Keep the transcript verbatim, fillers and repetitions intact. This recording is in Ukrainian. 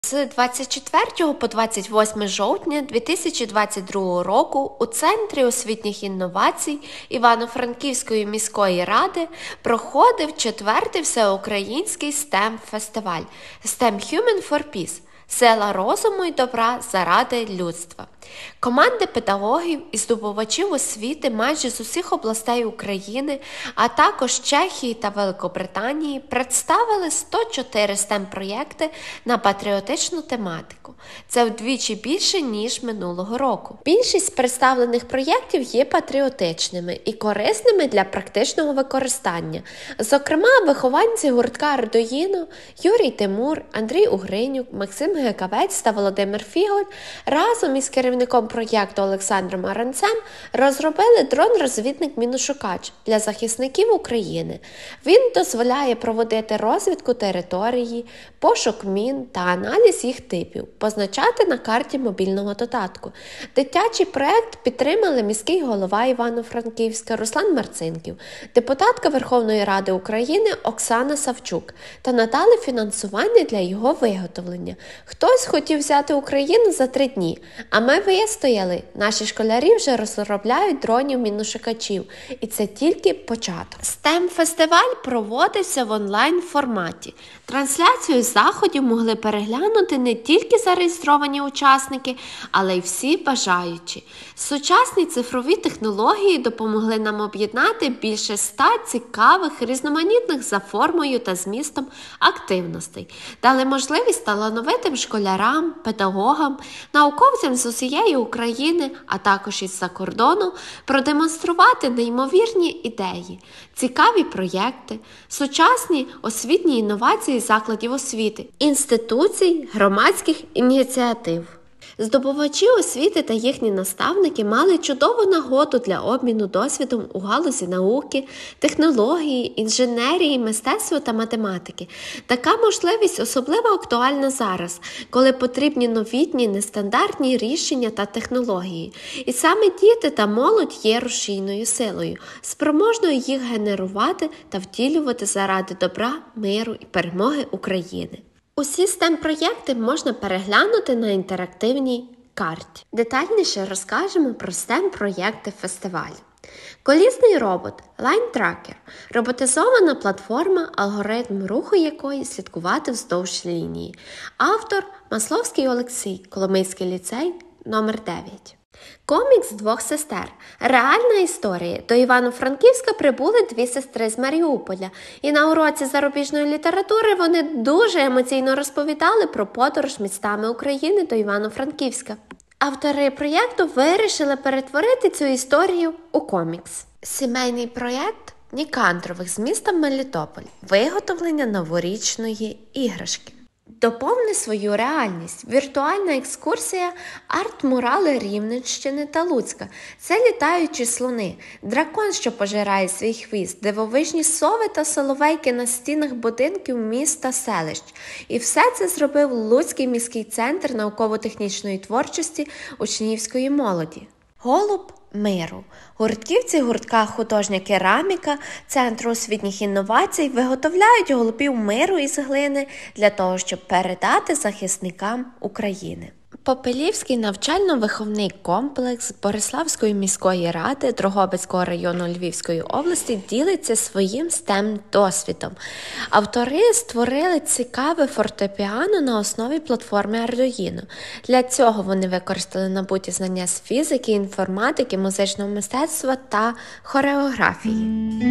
З двадцять четвертого по двадцять восьме жовтня дві тисячі двадцять другого року у Центрі освітніх інновацій Івано-Франківської міської ради проходив четвертий всеукраїнський стем-фестиваль «стем Human for Peace» – «Сила розуму і добра заради людства». Команди педагогів і здобувачів освіти майже з усіх областей України, а також Чехії та Великобританії представили сто чотири стем-проєкти на патріотичну тематику. Це вдвічі більше, ніж минулого року. Більшість представлених проєктів є патріотичними і корисними для практичного використання. Зокрема, вихованці гуртка Ардуїно Юрій Тимур, Андрій Угринюк, Максим Гекавець та Володимир Фіголь разом із керівником проєкту Олександром Аранцем розробили дрон-розвідник «Міношукач» для захисників України. Він дозволяє проводити розвідку території, пошук мін та аналіз їх типів, позначати на карті мобільного додатку. Дитячий проєкт підтримали міський голова Івано-Франківська Руслан Марцинків, депутатка Верховної Ради України Оксана Савчук та надали фінансування для його виготовлення. Хтось хотів взяти Україну за три дні, а ми вистояли. Наші школярі вже розробляють дронів-міношукачів, і це тільки початок. стем-фестиваль проводився в онлайн-форматі. Трансляцію заходів могли переглянути не тільки зареєстровані учасники, але й всі бажаючі. Сучасні цифрові технології допомогли нам об'єднати більше ста цікавих, різноманітних за формою та змістом активностей. Дали можливість талановитим школярам, педагогам, науковцям з усієї України, а також із-за кордону, продемонструвати неймовірні ідеї, цікаві проєкти, сучасні освітні інновації закладів освіти, інституцій, громадських ініціатив. Здобувачі освіти та їхні наставники мали чудову нагоду для обміну досвідом у галузі науки, технології, інженерії, мистецтва та математики. Така можливість особливо актуальна зараз, коли потрібні новітні, нестандартні рішення та технології. І саме діти та молодь є рушійною силою, спроможною їх генерувати та втілювати заради добра, миру і перемоги України. Усі стем-проєкти можна переглянути на інтерактивній карті. Детальніше розкажемо про стем-проєкти фестивалю. Колісний робот Line Tracker – роботизована платформа, алгоритм руху якої слідкувати вздовж лінії. Автор – Масловський Олексій, Коломийський ліцей, номер дев'ять. Комікс двох сестер. Реальна історія. До Івано-Франківська прибули дві сестри з Маріуполя. І на уроці зарубіжної літератури вони дуже емоційно розповідали про подорож містами України до Івано-Франківська. Автори проєкту вирішили перетворити цю історію у комікс. Сімейний проєкт Нікандрових з міста Мелітополь. Виготовлення новорічної іграшки. Доповни свою реальність. Віртуальна екскурсія арт-мурали Рівненщини та Луцька. Це літаючі слони, дракон, що пожирає свій хвіст, дивовижні сови та соловейки на стінах будинків міст та селищ. І все це зробив Луцький міський центр науково-технічної творчості учнівської молоді. Голуб миру. Гуртківці гуртка «Художня кераміка» Центру освітніх інновацій виготовляють голубів миру із глини для того, щоб передати захисникам України. Попелівський навчально-виховний комплекс Бориславської міської ради Дрогобицького району Львівської області ділиться своїм стем-досвідом. Автори створили цікаве фортепіано на основі платформи Ардуїно. Для цього вони використали набуті знання з фізики, інформатики, музичного мистецтва та хореографії.